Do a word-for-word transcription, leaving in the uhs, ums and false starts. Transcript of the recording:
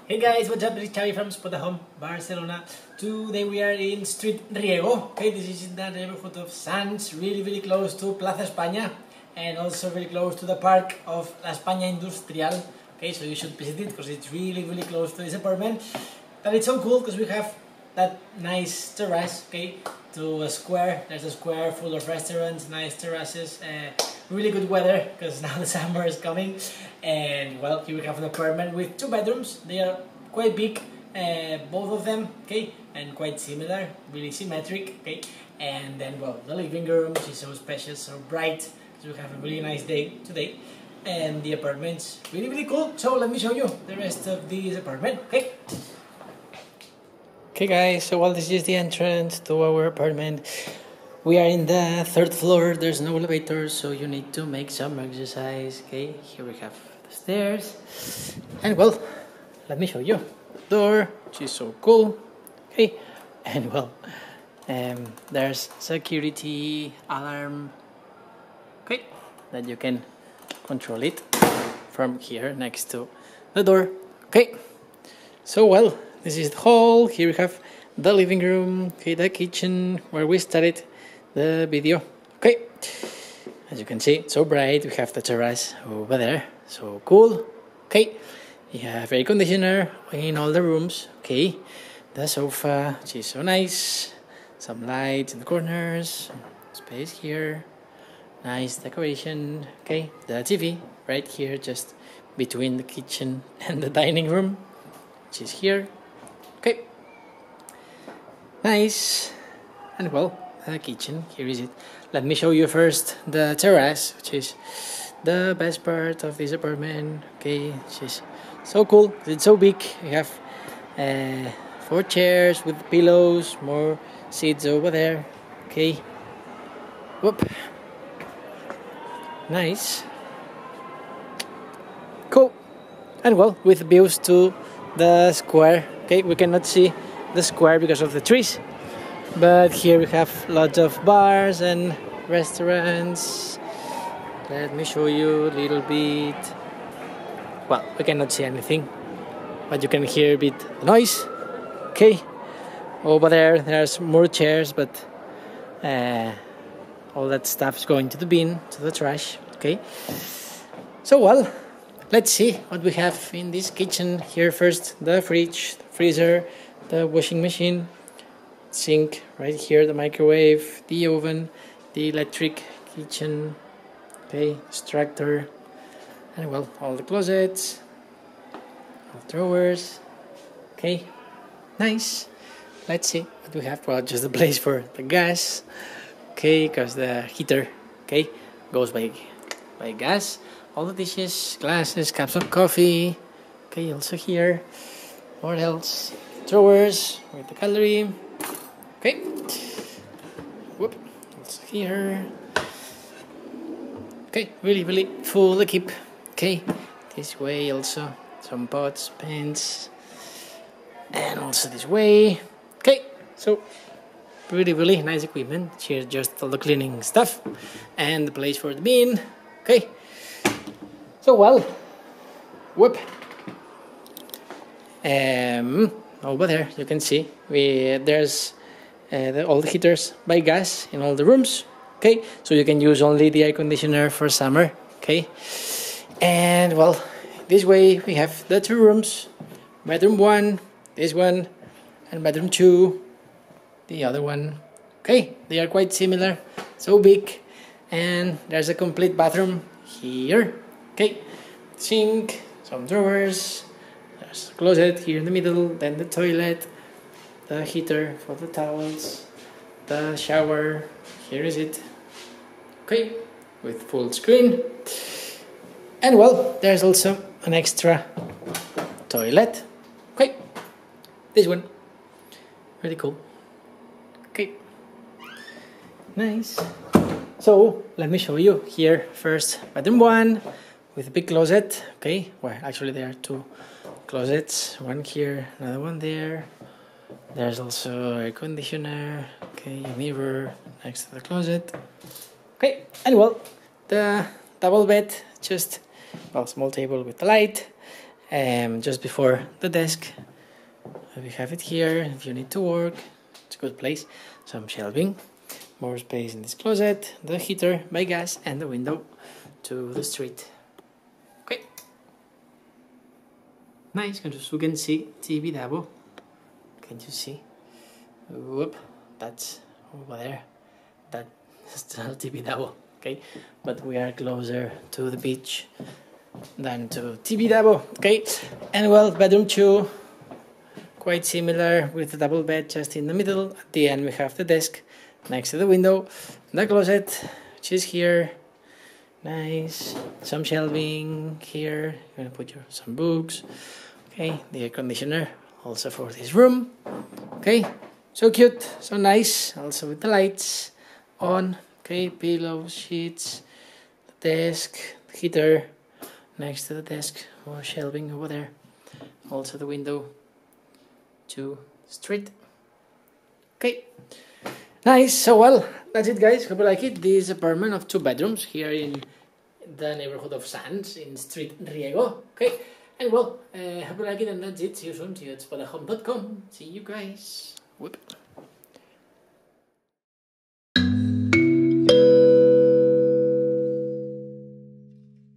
Hey guys, what's up? This is Xavi from Spota Home, Barcelona. Today we are in Street Riego. Okay, this is in the neighborhood of Sants, really, really close to Plaza España, and also very close to the park of La España Industrial. Okay, so you should visit it because it's really, really close to this apartment. But it's so cool because we have that nice terrace, okay, to a square. There's a square full of restaurants, nice terraces, uh, really good weather because now the summer is coming. And well, here we have an apartment with two bedrooms. They are quite big, uh, both of them, okay, and quite similar, really symmetric, okay. And then, well, the living room, which is so special, so bright, so we have a really nice day today. And the apartment's really, really cool. So let me show you the rest of this apartment, okay. Okay guys, so well, this is the entrance to our apartment. We are in the third floor, there's no elevator, so you need to make some exercise, okay. Here we have the stairs, and well, let me show you. Door, which is so cool, okay. And well, um, there's security alarm, okay, that you can control it from here next to the door, okay. So well, this is the hall. Here we have the living room, okay, the kitchen where we started the video, okay. As you can see, it's so bright. We have the terrace over there, so cool, okay. We have air conditioner in all the rooms, okay. The sofa, which is so nice. Some lights in the corners, space here, nice decoration, okay. The T V right here, just between the kitchen and the dining room, which is here. Okay, nice. And well, the kitchen, here is it. Let me show you first the terrace, which is the best part of this apartment, okay. Which is so cool, it's so big. We have uh, four chairs with pillows, more seats over there, okay. Whoop. Nice. Cool. And well, with views to the square. Okay, we cannot see the square because of the trees, but here we have lots of bars and restaurants. Let me show you a little bit. Well, we cannot see anything, but you can hear a bit the noise. Okay, over there there's more chairs, but uh, all that stuff is going to the bin, to the trash. Okay, so well, let's see what we have in this kitchen. Here first, the fridge, the freezer, the washing machine, sink right here, the microwave, the oven, the electric kitchen, okay, extractor, and well, all the closets, all drawers, okay, nice. Let's see what we have. Well, just a place for the gas, okay, because the heater, okay, goes by, by gas. All the dishes, glasses, cups of coffee, okay, also here. What else? Drawers with the cutlery, okay. Whoop, also here. Okay, really, really full equip. Okay, this way also some pots, pans, and also this way. Okay, so really, really nice equipment. Here's just all the cleaning stuff and the place for the bin. Okay. So well, whoop. Um, over there you can see we there's uh, the, all the heaters by gas in all the rooms. Okay, so you can use only the air conditioner for summer. Okay, and well, this way we have the two rooms: bedroom one, this one, and bedroom two, the other one. Okay, they are quite similar, so big, and there's a complete bathroom here. Okay, sink, some drawers, there's a closet here in the middle, then the toilet, the heater for the towels, the shower, here is it, okay, with full screen, and well, there's also an extra toilet, okay, this one, really cool, okay, nice. So let me show you here first bedroom one with a big closet, okay, well actually there are two closets, one here, another one there. There's also air conditioner, okay, a mirror next to the closet, okay, and well, the double bed, just well, small table with the light, um, just before the desk. We have it here if you need to work. It's a good place. Some shelving, more space in this closet, the heater by gas, and the window to the street. Okay. Nice, as you can see, Tibidabo. Can you see? Whoop, that's over there. That's still Tibidabo. Okay, but we are closer to the beach than to Tibidabo. Okay, and well, bedroom two. Quite similar with the double bed just in the middle. At the end we have the desk next to the window, the closet which is here. Nice, some shelving here. You're gonna put your some books. Okay, the air conditioner also for this room. Okay, so cute, so nice. Also with the lights on. Okay, pillows, sheets, the desk, the heater next to the desk, more shelving over there. Also the window to street. Okay, nice. So well, that's it, guys. Hope you like it. This apartment of two bedrooms here in the neighborhood of Sands in Street Riego. Okay, and well, uh, hope you like it, and that's it. See you soon. See you at spada home dot com. See you guys. Whoop.